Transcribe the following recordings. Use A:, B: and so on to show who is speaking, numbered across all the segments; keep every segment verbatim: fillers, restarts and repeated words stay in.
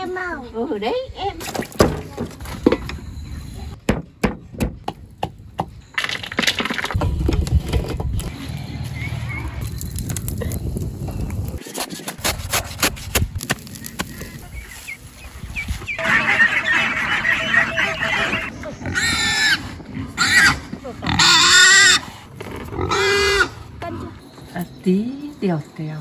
A: kem không?
B: Ừ đấy em. À, tí tèo tèo.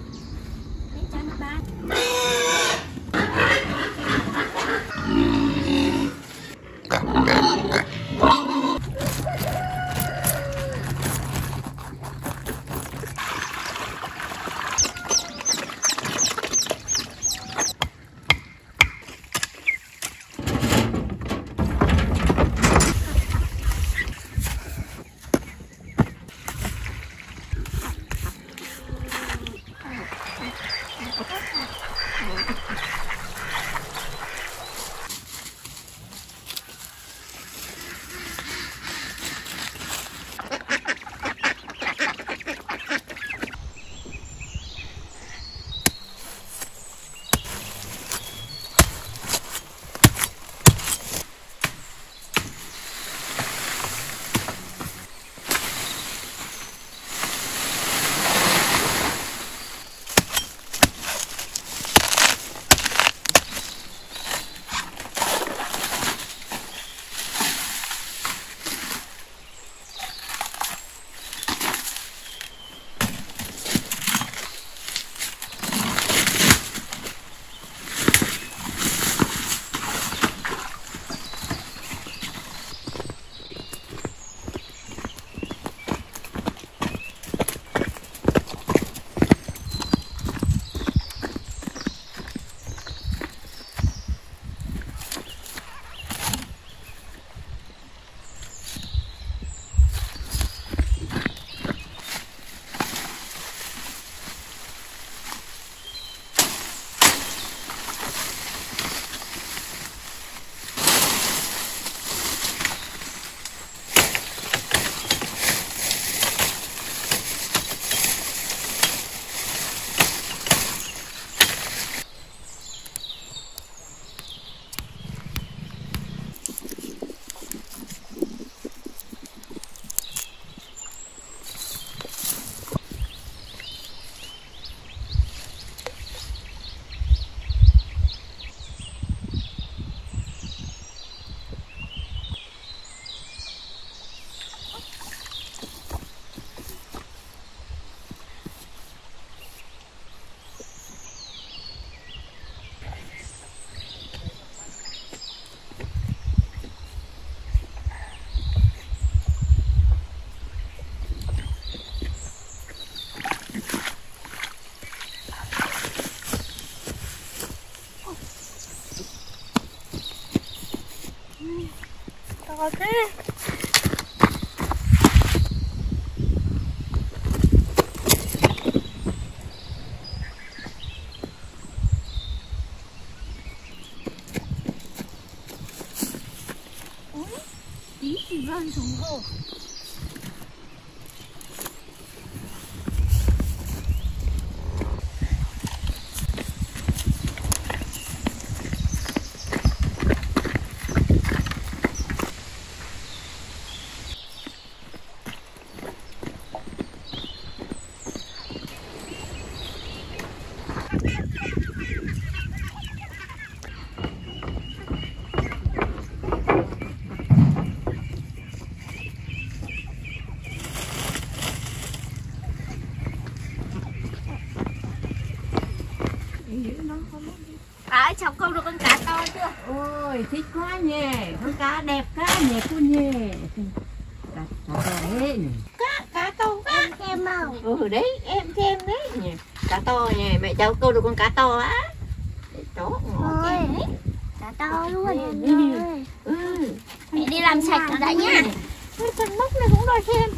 A: To thế. Tí thì rơi xuống hồ. À, chồng câu được con cá to chưa?
B: Ôi thích quá nhỉ, con cá đẹp quá nhỉ cô nhỉ. Cá to đấy nhỉ. Cá cá to quá.
A: Em kem không?
B: Ừ đấy em xem đấy nhỉ. Cá to nhỉ, mẹ cháu câu được con cá to á. Chó ngó
A: Ôi,
B: đấy.
A: cá to luôn em
B: Ừ.
A: ơi.
B: Ừ.
A: Mẹ đi làm sạch đã nhá.
B: Con móc này cũng đòi xem.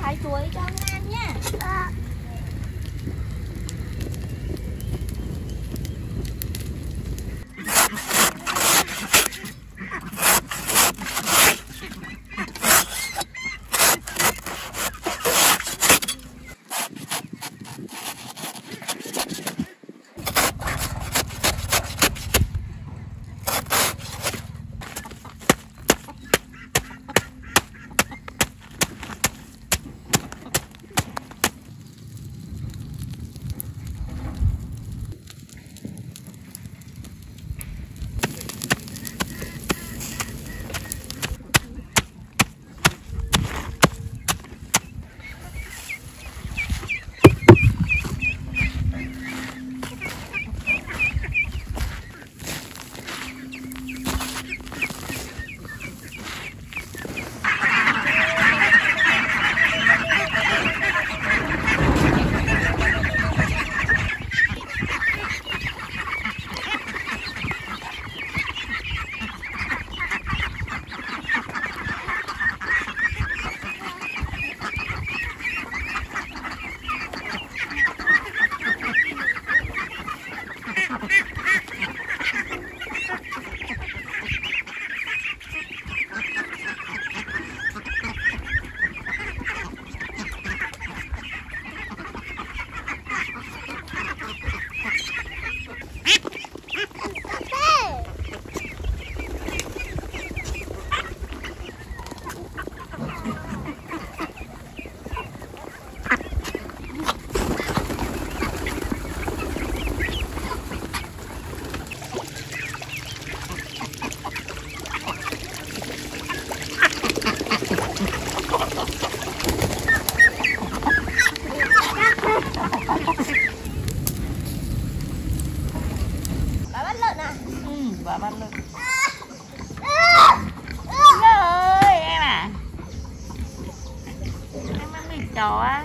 A: vài chuối cho ông ăn nhá. À.
B: Bà bắt lợn. Ơi em à. Em ăn mì chó á.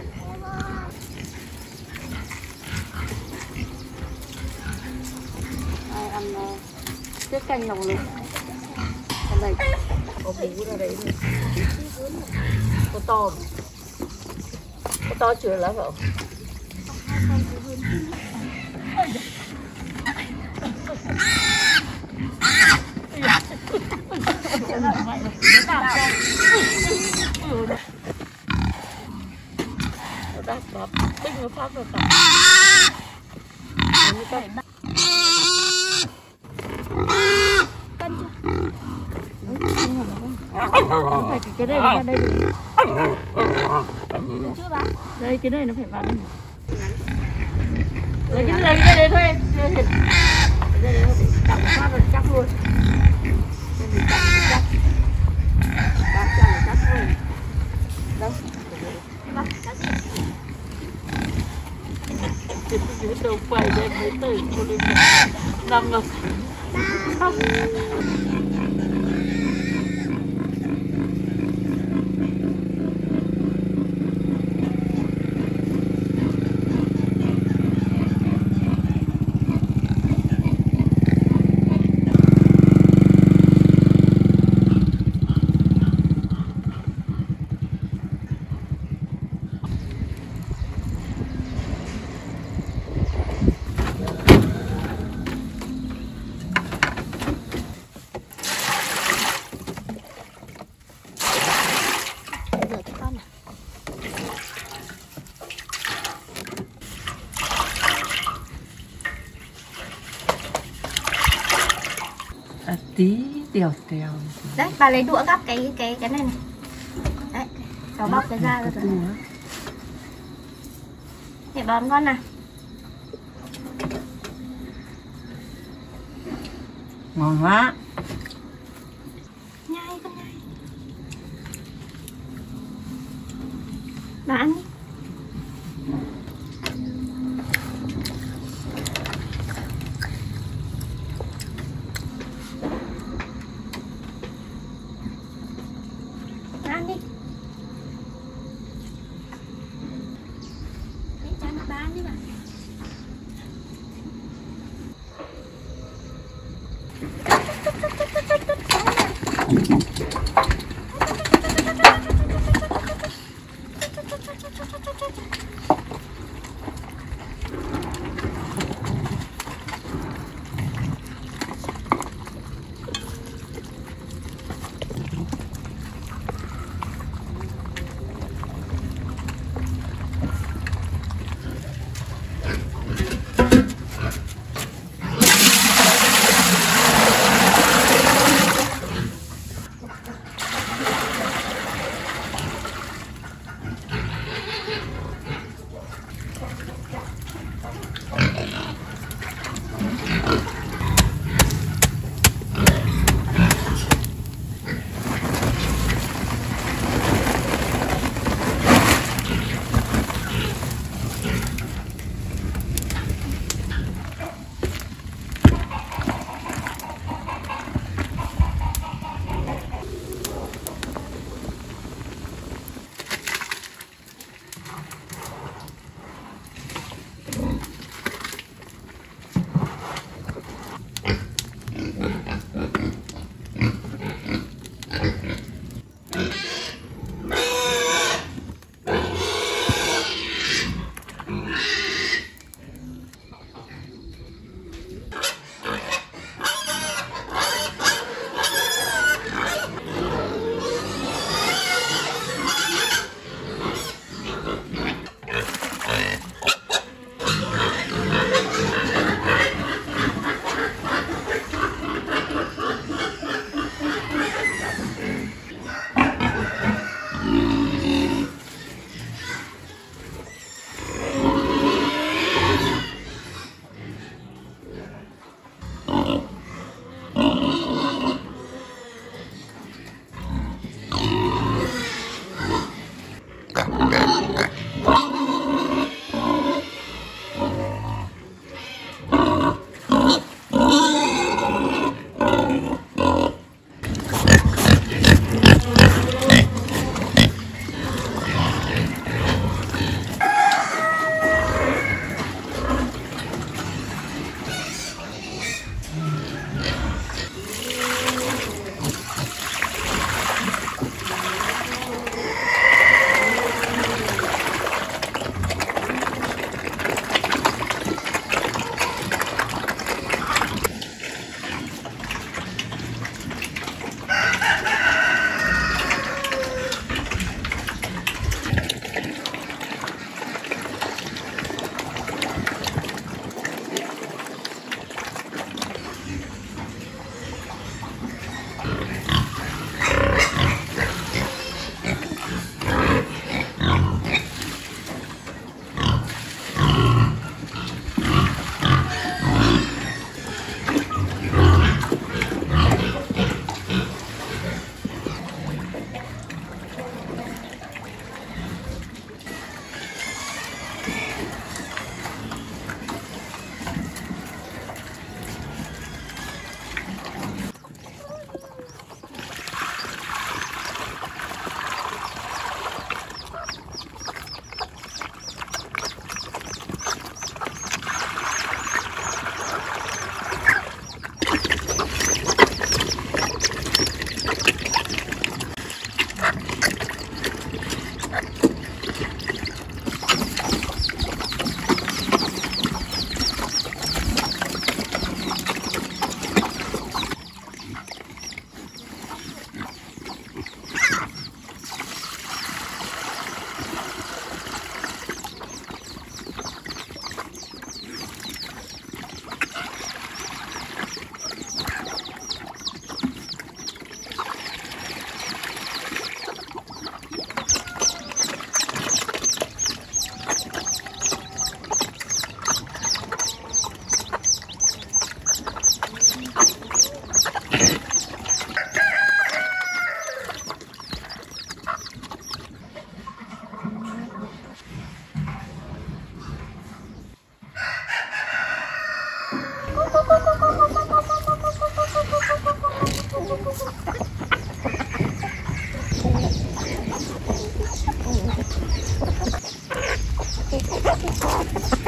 B: Ai ăn uh, tiết canh lòng lụt. Cái này có bú ra đấy nữa. Có to. Có to chưa lá vợ. Đáp đáp tinh nó phát rồi cả. Cân chưa? Phải cái đây nó vào đây được. Chưa bà? Đây cái này nó phải vào đây. Lấy cái này cái đây thôi em. Cái đây nó phải đậm phát rồi chắc luôn. Cái này chắc chắc. Chắc chắc chắc luôn. Đâu? Đâu phải đây mới từ cô đi nằm ngọc không. Tí tèo tèo.
A: Đấy, bà lấy đũa gắp cái cái cái này này. Đấy, cháu bóc cái da ra rồi. Để bón con nào.
B: Ngon quá.
A: Nhai con nhai. Bà ăn đi. Ăn đi. Đấy, cho nó bán đi bà.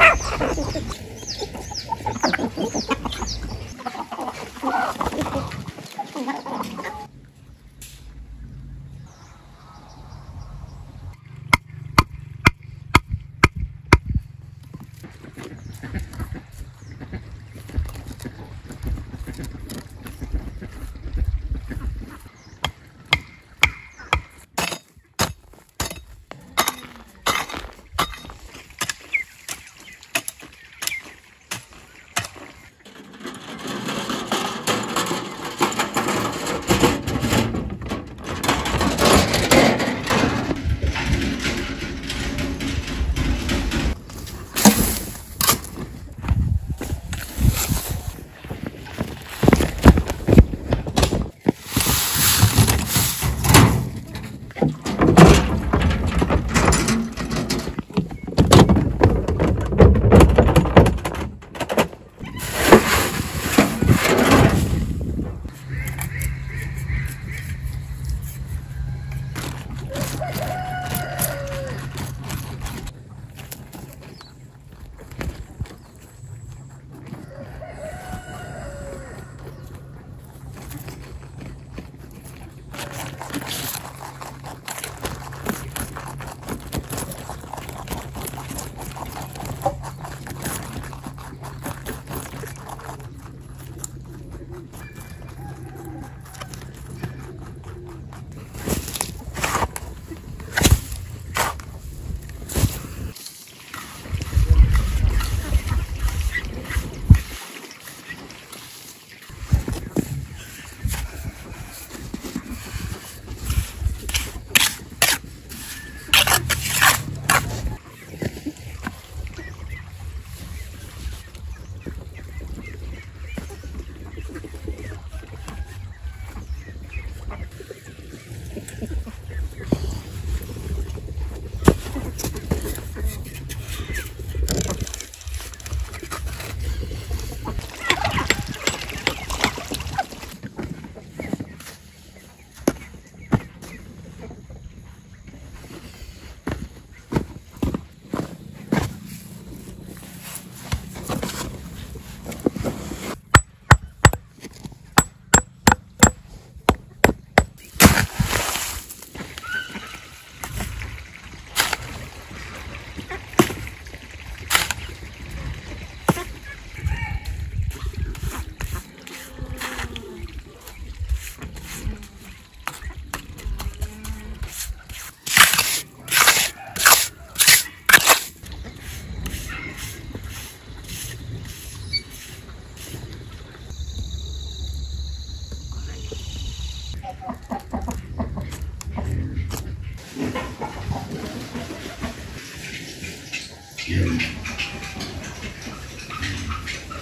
C: Yeah.